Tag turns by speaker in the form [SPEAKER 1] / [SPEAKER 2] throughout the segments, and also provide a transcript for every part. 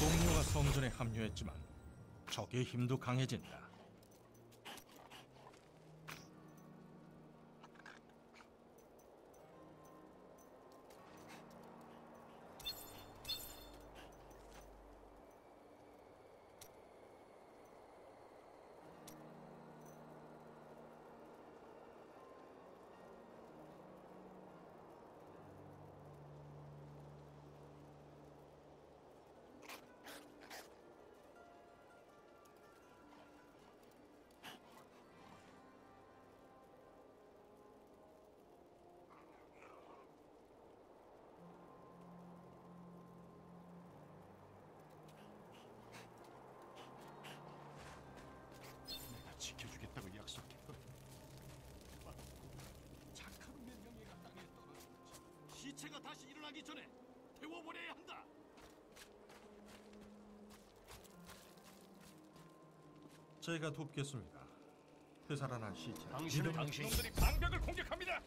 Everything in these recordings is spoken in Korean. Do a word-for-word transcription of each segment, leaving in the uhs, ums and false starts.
[SPEAKER 1] 동료가 성전에 합류했지만 적의 힘도 강해진다.
[SPEAKER 2] 지켜주겠다고 약속했거든. 착한 명령이가 땅에 떨어지지. 시체가 다시 일어나기 전에 태워버려야 한다.
[SPEAKER 1] 제가 돕겠습니다. 되살아난 시체.
[SPEAKER 2] 당신은 당신 놈들이 방벽을 공격합니다.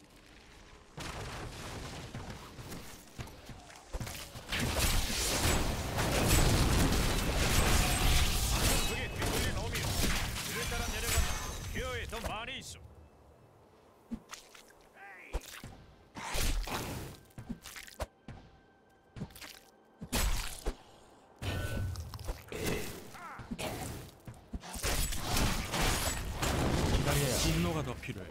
[SPEAKER 2] 방벽에 뒤돌려 넣으면 그를 따라 내려가면 뼈에 더 많이 있어.
[SPEAKER 1] 진노가 더 필요해.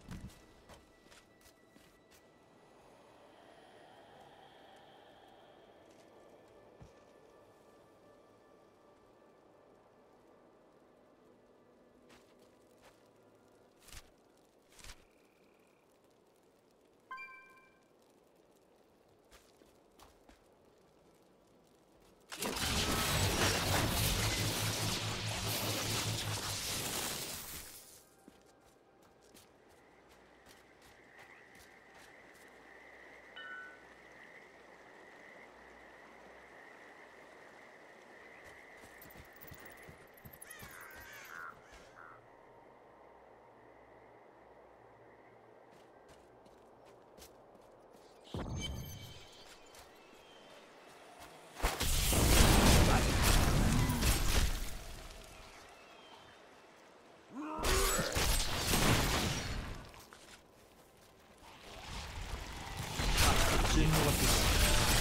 [SPEAKER 1] 진노가 필요해.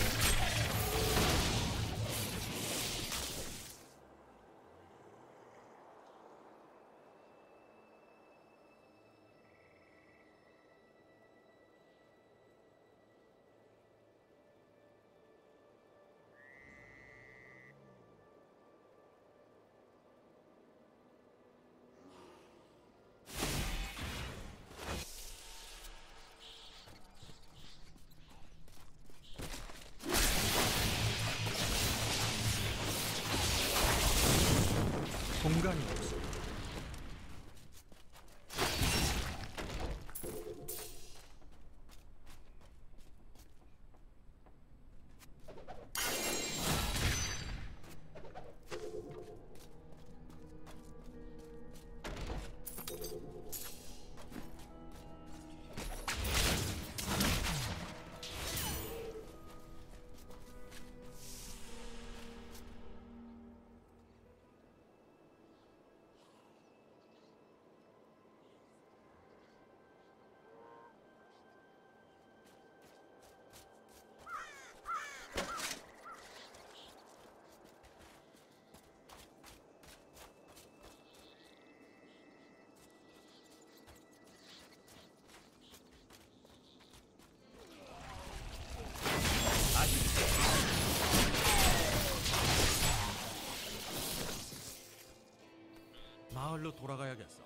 [SPEAKER 1] 공간이 없어. 마을로 돌아가야겠어.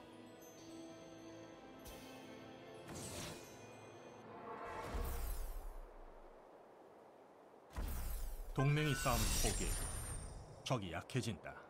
[SPEAKER 1] 동맹이 싸움을 포기해. 적이 약해진다.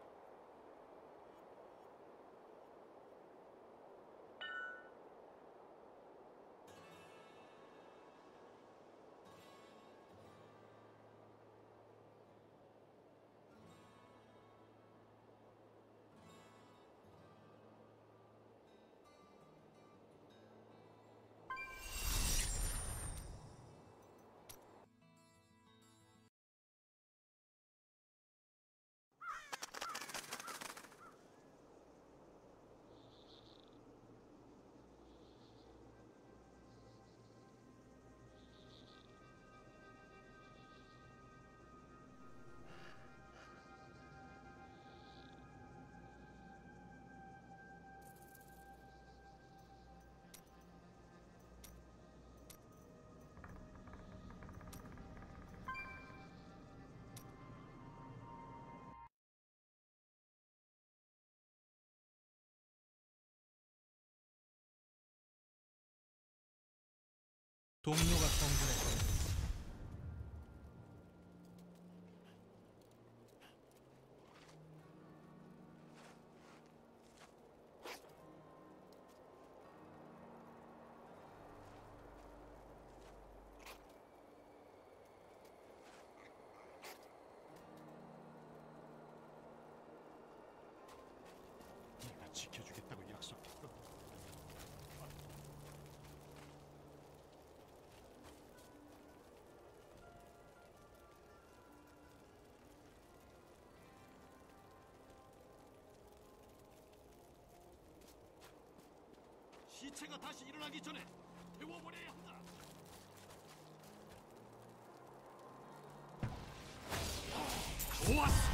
[SPEAKER 1] 동료가 성전에
[SPEAKER 2] 내가 지켜주겠다고 약속했거든. 시체가 다시 일어나기 전에 태워버려야 한다. 좋았어.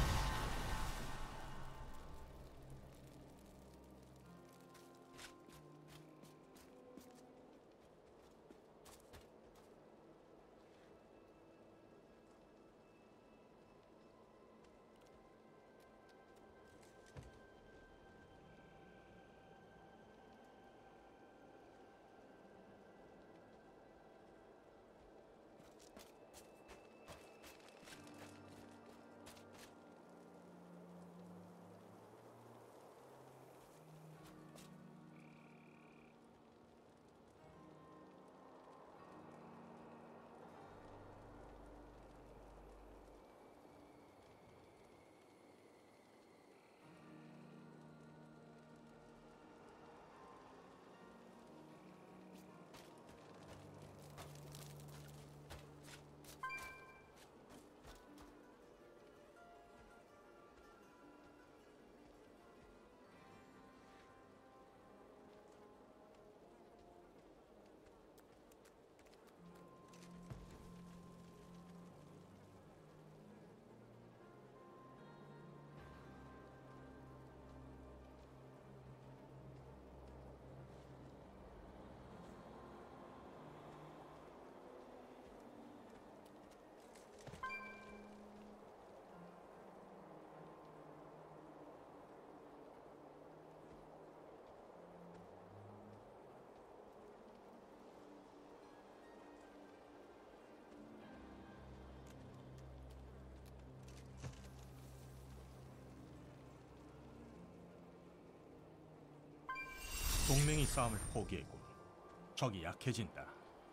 [SPEAKER 1] 동맹이 싸움을 포기했고 적이 약해진다.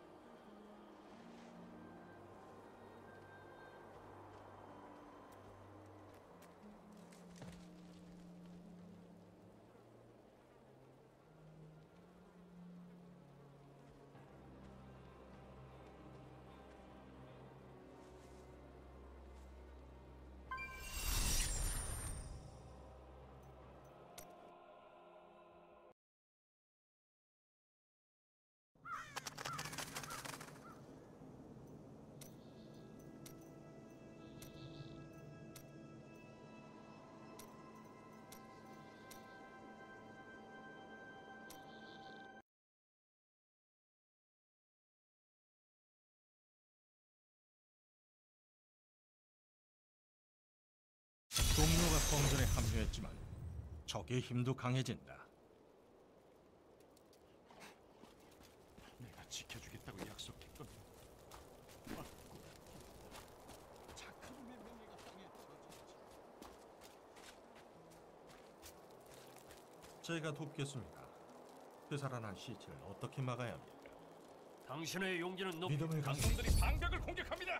[SPEAKER 1] 동료가 성전에 합류했지만 적의 힘도 강해진다.
[SPEAKER 2] 내가 지켜주겠다고 약속했거든. 맞고 착한 내 명예가 땅에 터졌지.
[SPEAKER 1] 제가 돕겠습니다. 되살아난 시체를 어떻게 막아야 합니까?
[SPEAKER 2] 당신의 용기는 높이.
[SPEAKER 1] 믿음을 갖-
[SPEAKER 2] 강성들이 방벽을 공격합니다.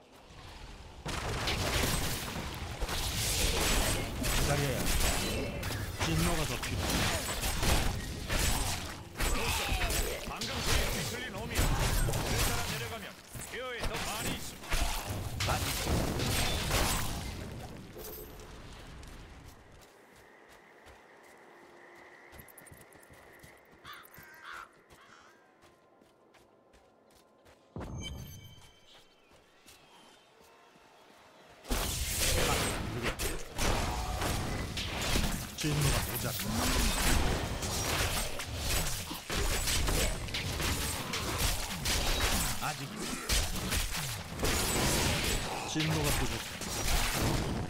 [SPEAKER 1] 기다려야 합니다. 진노가 더 필요합니다.
[SPEAKER 2] 방금 소리에 휘둘린 놈이 그 사람 내려가면 뼈에 더 많이 있습니다.
[SPEAKER 1] 진노가 모자라. 아직입니다. 진노가 부족해.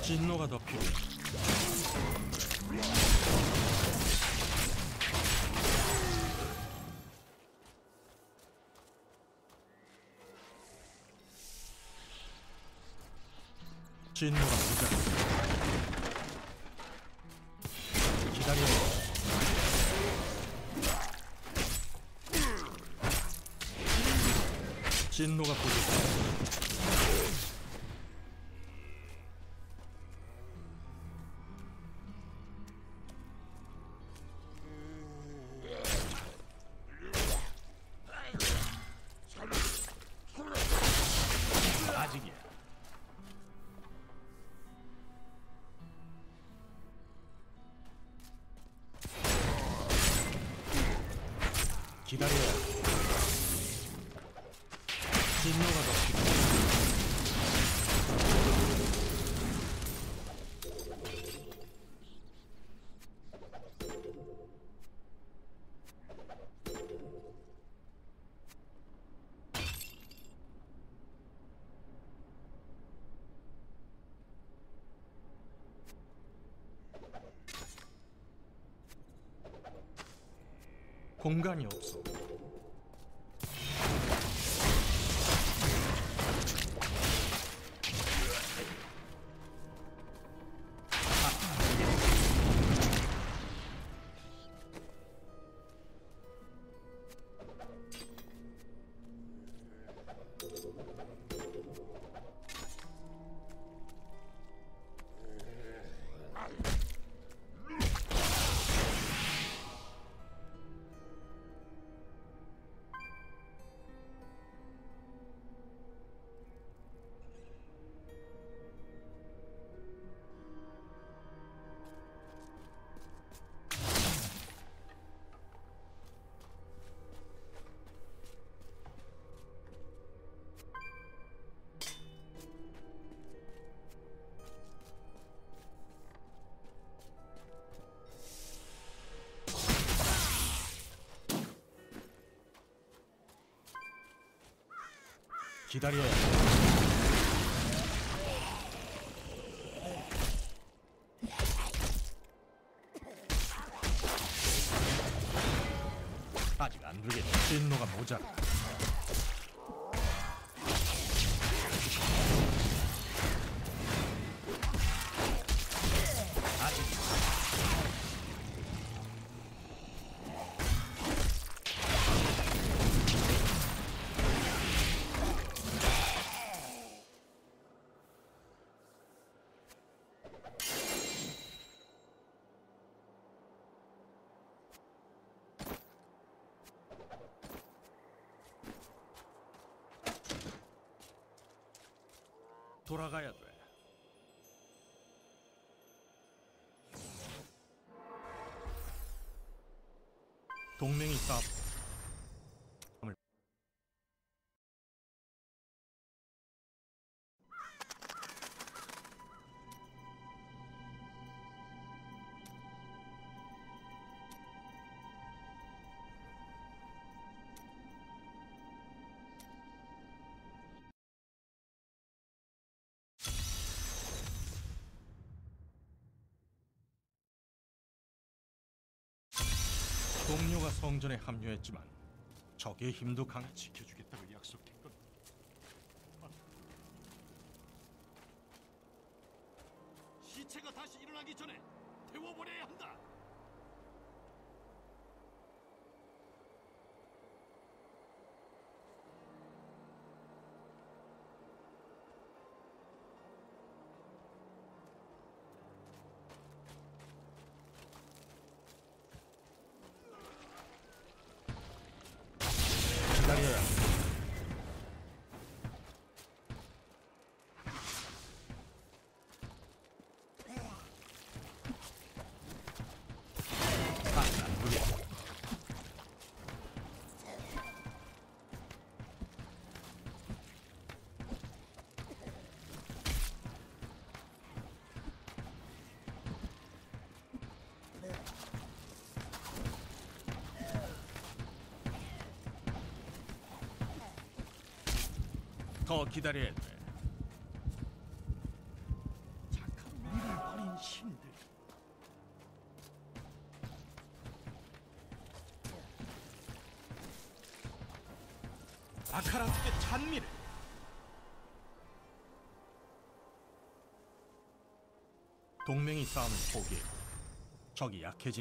[SPEAKER 1] 진노가 더 필요해. 진노가 모자라. 기다려. 진노가 부족해. 아직이야. 기다려. 진노가 더 필요해. 공간이 없어. 기다려. 아직 안 되겠네. 진노가 모자라. 아직. 돌아가야 돼. 동맹이 싸워. 동료가 성전에 합류했지만 적의 힘도 강.
[SPEAKER 2] 지켜주겠다고 약속했건. 시체가 다시 일어나기 전에 태워버려야 한다.
[SPEAKER 1] 기다려야. 아직 안 되겠네. 더 기다려야 돼.
[SPEAKER 2] 착한 신들.
[SPEAKER 1] 아카라스의 찬미를 동맹이 싸움을 포기해 적이 약해진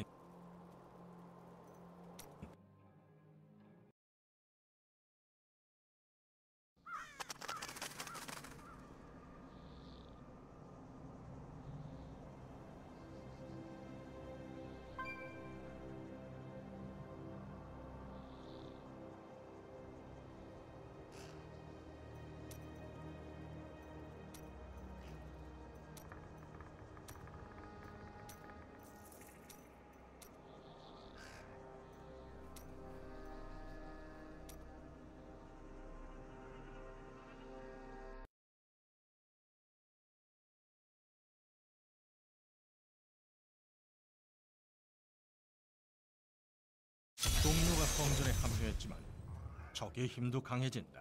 [SPEAKER 1] 동료가 성전에 합류했지만 적의 힘도 강해진다.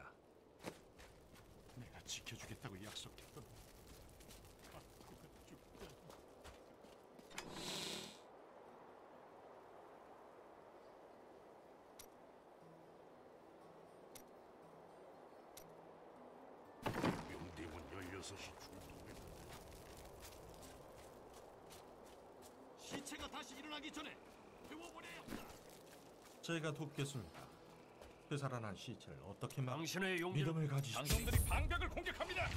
[SPEAKER 2] 내가 지켜주겠다고 약속했던 아쿠가 죽다니. 명대문 열여섯이 출동했다. 시체가 다시 일어나기 전에 태워버려야 한다.
[SPEAKER 1] 제가 돕겠습니다. 되살아난 시체를 어떻게 막
[SPEAKER 2] 당신의 용기로
[SPEAKER 1] 믿음을 가지시오.
[SPEAKER 2] 당신들이 방벽을 공격합니다.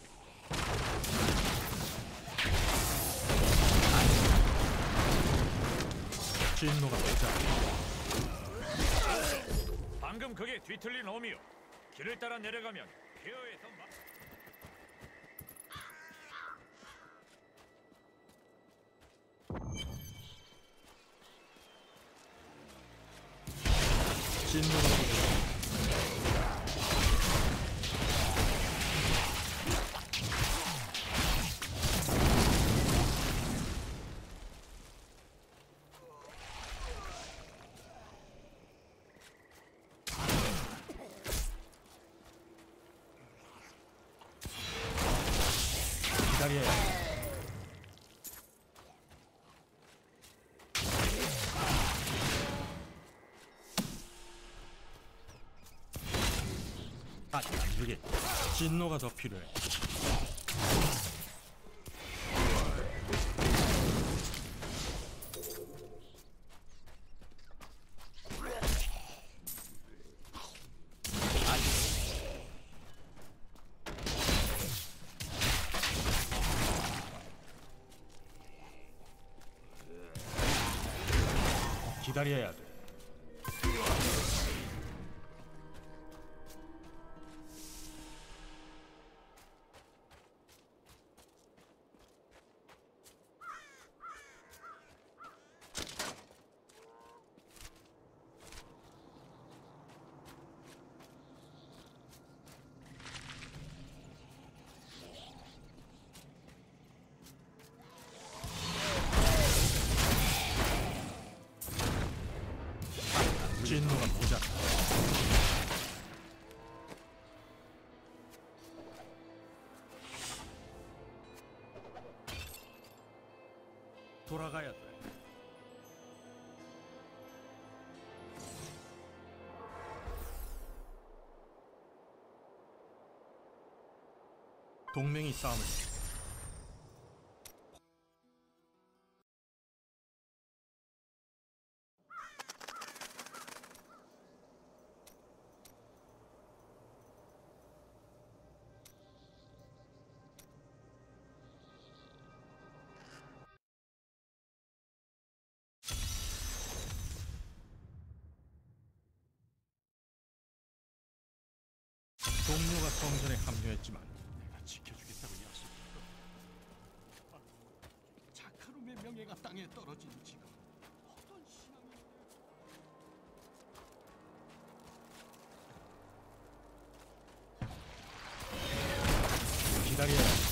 [SPEAKER 1] 진노가 되자
[SPEAKER 3] 방금 그게 뒤틀린 어미요. 길을 따라 내려가면 폐허에서 막...
[SPEAKER 1] 진노가 되자 기다려야 해. 아직 안 되겠다. 진노가 더 필요해. 기다려야 돼. 진노가 모자라. 돌아가야 돼. 동맹이 싸움을 동료가 성전에 합류했지만
[SPEAKER 2] 내가 지켜주겠다고 약속했던 아쿠가 자카룸의 명예가 땅에 떨어진 지금 어떤 신앙이
[SPEAKER 1] 기다려야 돼.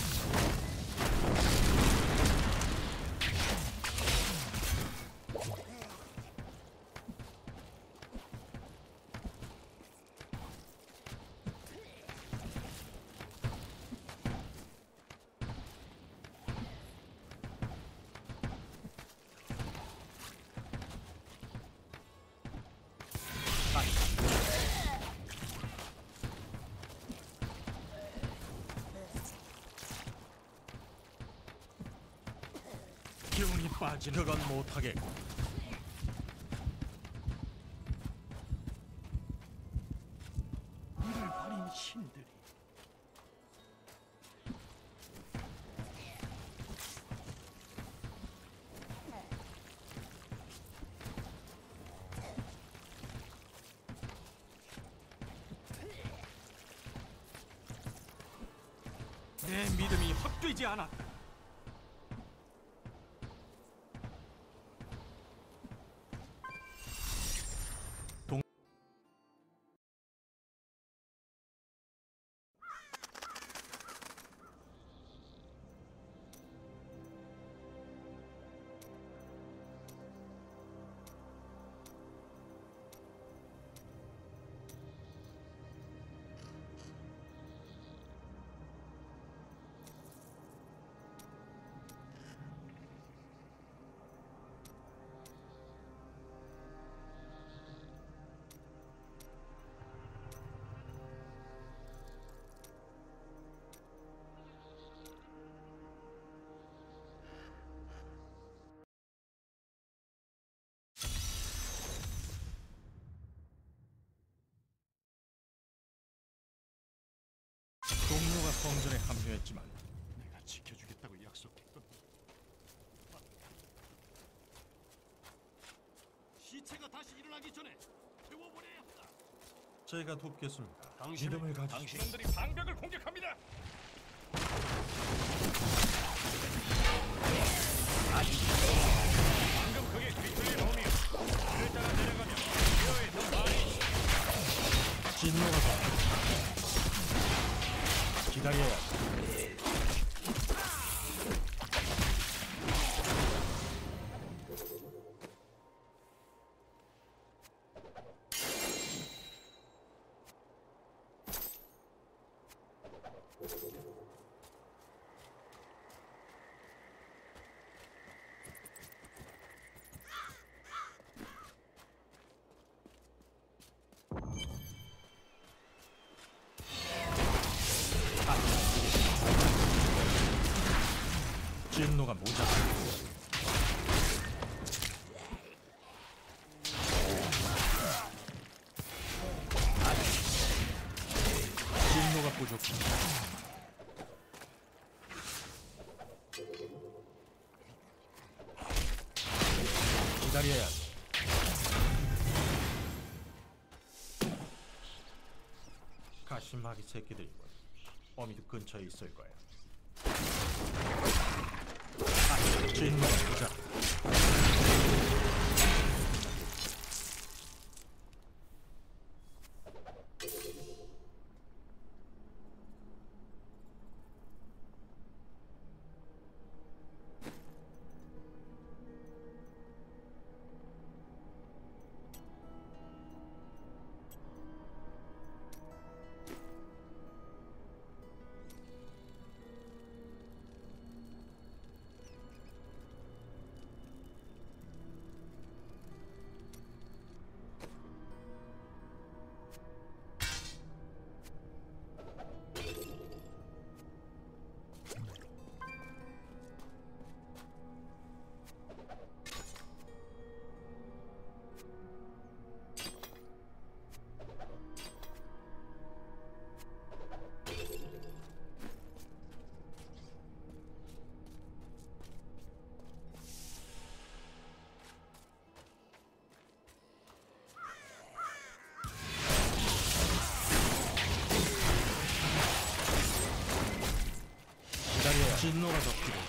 [SPEAKER 1] 영웅이 빠지는 그건 못하겠고.
[SPEAKER 2] 이를 버린 신들이 내 믿음이 헛되지 않았다.
[SPEAKER 1] 동료가 성전에 합류했지만
[SPEAKER 2] 내가 지켜주겠다고 약속했던 시체가 다시 일어나기 전에 태워버려야 한다.
[SPEAKER 1] 제가 돕겠습니다.
[SPEAKER 2] 당신은-
[SPEAKER 1] 믿음을 가지십시오.
[SPEAKER 3] 당신들이 방벽을 공격합니다. 방금 그게 뒤틀린 놈이요. 길을 따라 내려가면 기어에 더 많이
[SPEAKER 1] 진노가 더 기다려야 돼. 진노가 모자라. 진노가 부족합니다. 기다려야 돼. 가시마기 새끼들이군. 어미도 근처에 있을 거야. 아, 진노가 모자라. 기다려야 진노가 더 필요해.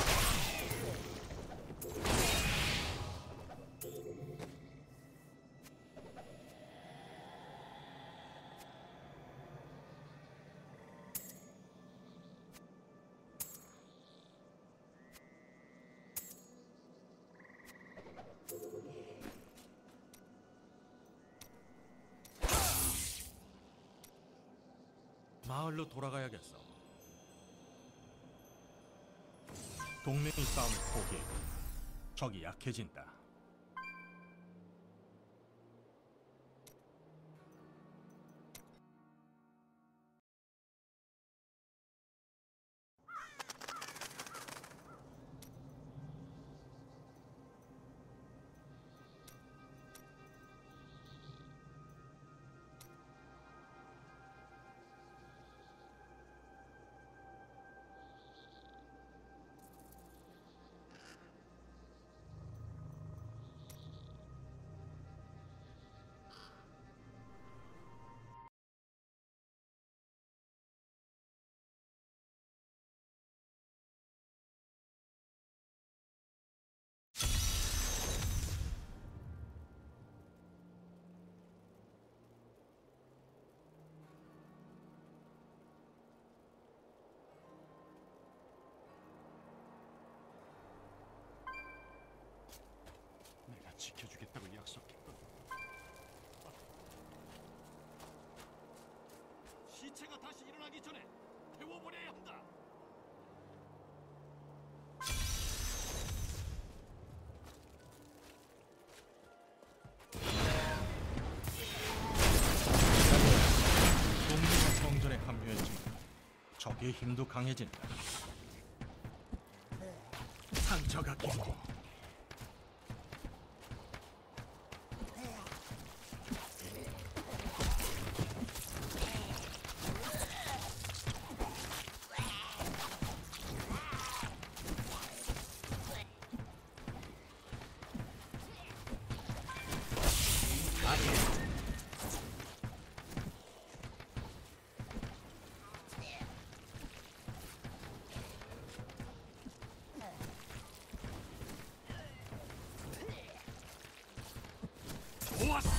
[SPEAKER 1] 마을로 돌아가야겠어. 동맹이 싸움을 포기해. 적이 약해진다.
[SPEAKER 2] 다시 일어나기 전에 태워버려야 한다.
[SPEAKER 1] 동료가 성전에 합류했지만 적의 힘도 강해진다. 상처가 깊고
[SPEAKER 2] 좋았어.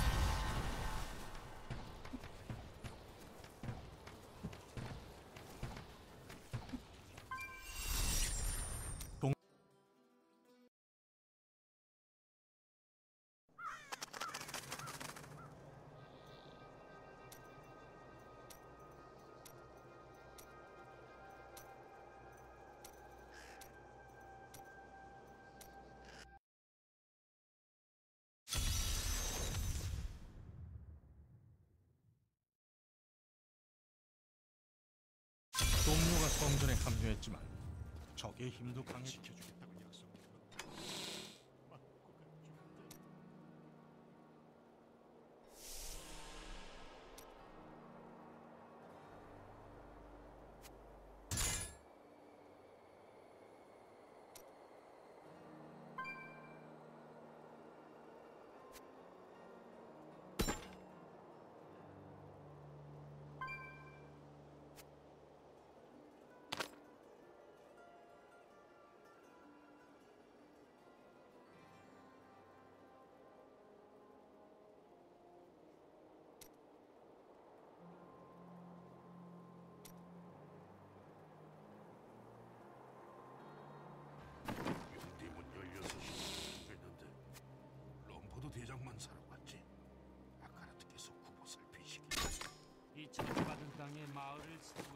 [SPEAKER 1] 동 동료가 성전에 합류했지만 적의 힘도 강해.
[SPEAKER 2] 지켜주겠다고 약속했다. 맞고 갔죠.
[SPEAKER 4] 용대문 열여섯 시 했는데 럼포드 대장만 살아왔지. 아카라트께서 구보 살피시기.
[SPEAKER 5] 이 차지받은 땅에 마을을 세우고